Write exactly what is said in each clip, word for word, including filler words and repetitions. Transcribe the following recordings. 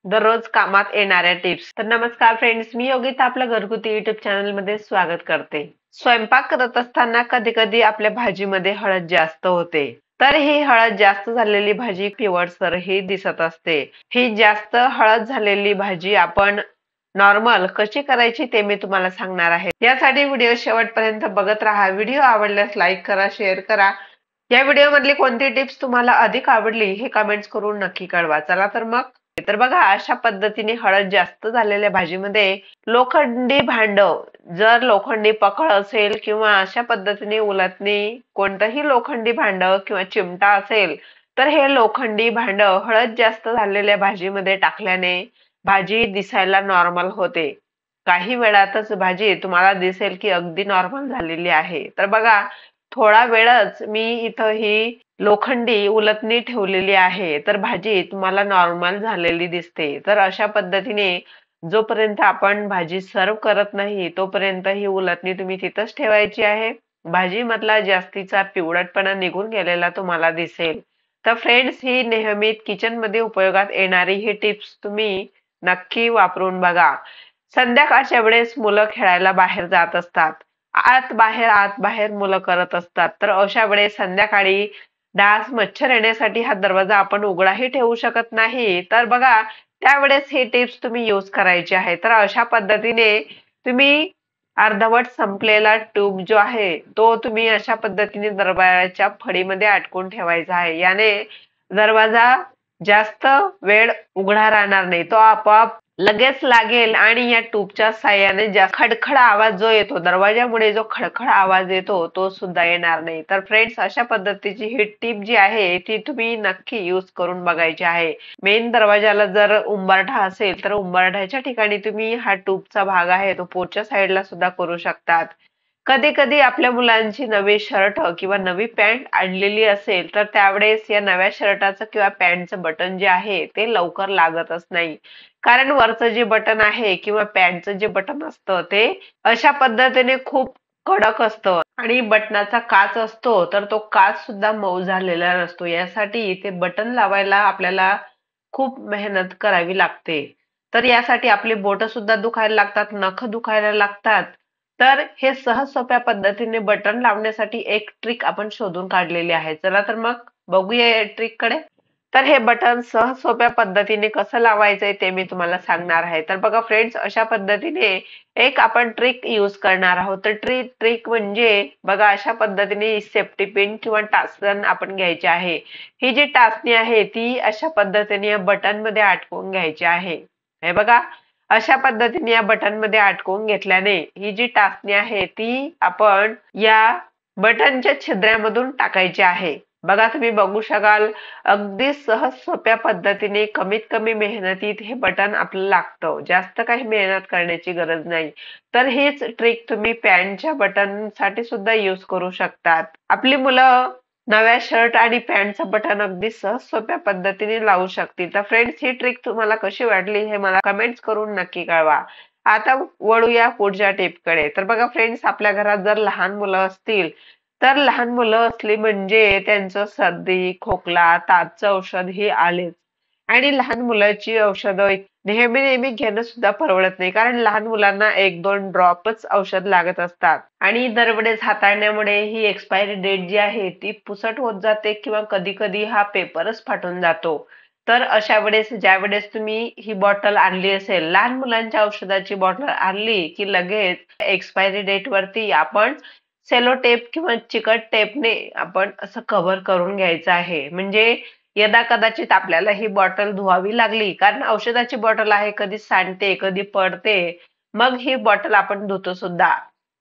दररोज कामात येणाऱ्या टिप्स. तर नमस्कार फ्रेंड्स, मी योगिता आपल्या घरगुती युट्यूब चॅनल मध्ये स्वागत करते. स्वयंपाक करत असताना कधी कधी आपल्या भाजीमध्ये हळद जास्त होते. तर ही हळद जास्त झालेली भाजी पिवळसर ही दिसत असते. ही जास्त हळद झालेली भाजी आपण नॉर्मल कशी करायची ते मी तुम्हाला सांगणार आहे. यासाठी व्हिडिओ शेवटपर्यंत बघत राहा. व्हिडिओ आवडल्यास लाईक करा, शेअर करा. या व्हिडिओ मधली कोणती टिप्स तुम्हाला अधिक आवडली हे कमेंट्स करून नक्की कळवा. चला तर मग. तर बघा, अशा पद्धतीने हळद जास्त झालेल्या भाजीमध्ये लोखंडी भांड, जर लोखंडी पकळ असेल किंवा अशा पद्धतीने उलटणी कोणतंही लोखंडी भांड किंवा चिमटा असेल, तर हे लोखंडी भांड हळद जास्त झालेल्या भाजीमध्ये टाकल्याने भाजी दिसायला नॉर्मल होते. काही वेळातच भाजी तुम्हाला दिसेल की अगदी नॉर्मल झालेली आहे. तर बघा, थोडा वेळच मी इथं ही लोखंडी उलटणी ठेवलेली आहे, तर भाजी तुम्हाला नॉर्मल झालेली दिसते. तर अशा पद्धतीने जोपर्यंत आपण भाजी सर्व करत नाही तोपर्यंत ही उलटणी तुम्ही तिथंच ठेवायची आहे. भाजी मधला जास्तीचा पिवळटपणा निघून गेलेला तुम्हाला दिसेल. तर फ्रेंड्स, ही नेहमी किचन मध्ये उपयोगात येणारी ही टिप्स तुम्ही नक्की वापरून बघा. संध्याकाळच्या वेळेस मुलं खेळायला बाहेर जात असतात. आत बाहेर आत बाहेर मुलं करत असतात. तर अशा वेळेस संध्याकाळी डास मच्छर येण्यासाठी हा दरवाजा आपण उघडाही ठेवू शकत नाही. तर बघा, त्यावेळेस हे टिप्स तुम्ही यूज करायचे आहे. तर अशा पद्धतीने तुम्ही अर्धवट संपलेला ट्यूब जो आहे तो तुम्ही अशा पद्धतीने दरवाजाच्या फळीमध्ये अटकून ठेवायचा आहे. याने दरवाजा जास्त वेळ उघडा राहणार नाही, तो आपोआप लगेच लागेल आणि या ट्यूबच्या साह्याने जास्त खडखड आवाज जो येतो, दरवाजामुळे जो खडखड आवाज येतो तो सुद्धा येणार नाही. तर फ्रेंड्स, अशा पद्धतीची ही टिप जी आहे ती तुम्ही नक्की यूज करून बघायची आहे. मेन दरवाजाला जर उंबरठा असेल तर उंबरठ्याच्या ठिकाणी तुम्ही हा ट्यूबचा भाग आहे तो पोटच्या साईडला सुद्धा करू शकतात. कधी कधी आपल्या मुलांची नवी शर्ट किंवा नवी पॅन्ट आणलेली असेल तर त्यावेळेस या नव्या शर्टाचं किंवा पॅन्टचं बटन जे आहे ते लवकर लागतच नाही. कारण वरचं जे बटन आहे किंवा पॅन्टचं जे बटन असतं ते अशा पद्धतीने खूप कडक असतं आणि बटनाचा काच असतो तर तो काच सुद्धा मऊ झालेला नसतो. यासाठी ते बटन लावायला आपल्याला खूप मेहनत करावी लागते. तर यासाठी आपली बोटं सुद्धा दुखायला लागतात, नख दुखायला लागतात. तर हे सहज सोप्या पद्धतीने बटन लावण्यासाठी एक ट्रिक आपण शोधून काढलेली आहे. चला तर मग बघूया या ट्रिक कडे. तर हे बटन सहज सोप्या पद्धतीने कसं लावायचंय ते मी तुम्हाला सांगणार आहे. तर बघा फ्रेंड्स, अशा पद्धतीने एक आपण ट्रिक यूज करणार आहोत. तर ट्रिक ट्रिक म्हणजे बघा, अशा पद्धतीने सेफ्टी पिन किंवा टाचण आपण घ्यायची आहे. ही जी टाचणी आहे ती अशा पद्धतीने या बटन मध्ये अटकवून घ्यायची आहे. हे बघा, अशा पद्धतीने या बटन मध्ये अटकवून घेतल्याने ही जी टाचणी आहे ती आपण या बटनच्या छिद्रामधून टाकायची आहे. बघा, तुम्ही बघू शकाल अगदी सहज सोप्या पद्धतीने कमीत कमी मेहनतीत हे बटन आपल्याला लागतं. जास्त काही मेहनत करण्याची गरज नाही. तर हीच ट्रिक तुम्ही पॅन्टच्या बटन साठी सुद्धा यूज करू शकतात. आपली मुलं नव्या शर्ट आणि पॅन्टचं बटन अगदी सहज सोप्या पद्धतीने लावू शकतील. तर फ्रेंड्स, ही ट्रिक तुम्हाला कशी वाटली हे मला कमेंट्स करून नक्की कळवा. आता वळूया पुढच्या टिपकडे. तर बघा फ्रेंड्स, आपल्या घरात जर लहान मुलं असतील तर लहान मुलं असली म्हणजे त्यांचं सर्दी, खोकला, तापचं औषध हे आलेच. आणि लहान मुलाची औषधं नेहमी नेहमी घेणं सुद्धा परवडत नाही, कारण लहान मुलांना एक दोन ड्रॉपच औषध लागत असतात आणि दरवेळेस हाताळण्यामुळे ही एक्सपायरी डेट जी आहे ती पुसट होत जाते किंवा कधी कधी हा पेपरच फाटून जातो. तर अशा वेळेस ज्या वेळेस तुम्ही ही बॉटल आणली असेल, लहान मुलांच्या औषधाची बॉटल आणली की लगेच एक्सपायरी डेट वरती आपण सेलो टेप किंवा चिकट टेपने आपण असं कव्हर करून घ्यायचं आहे. म्हणजे यदा कदाचित आपल्याला ही बॉटल धुवावी लागली, कारण औषधाची बॉटल आहे, कधी सांडते कधी पडते, मग ही बॉटल आपण धुतो सुद्धा.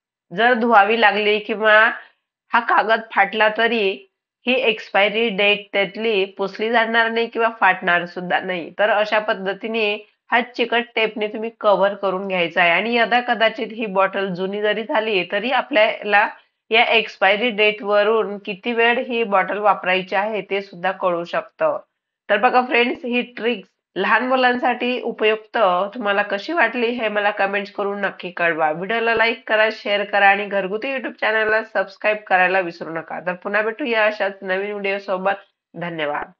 जर धुवावी लागली किंवा हा कागद फाटला तरी ही एक्सपायरी डेट त्यातली पुसली जाणार नाही किंवा फाटणार सुद्धा नाही. तर अशा पद्धतीने हा चिकट टेपने तुम्ही कव्हर करून घ्यायचा आहे. आणि यदा कदाचित ही बॉटल जुनी जरी झाली तरी आपल्याला या एक्सपायरी डेट वरून किती वेळ ही बॉटल वापरायची आहे ते सुद्धा कळू शकतं. तर बघा फ्रेंड्स, ही ट्रिक लहान मुलांसाठी उपयुक्त तुम्हाला कशी वाटली हे मला कमेंट्स करून नक्की कळवा. व्हिडिओला लाईक करा, शेअर करा आणि घरगुती युट्यूब चॅनलला सबस्क्राईब करायला विसरू नका. तर पुन्हा भेटूया अशाच नवीन व्हिडिओ सोबत. धन्यवाद.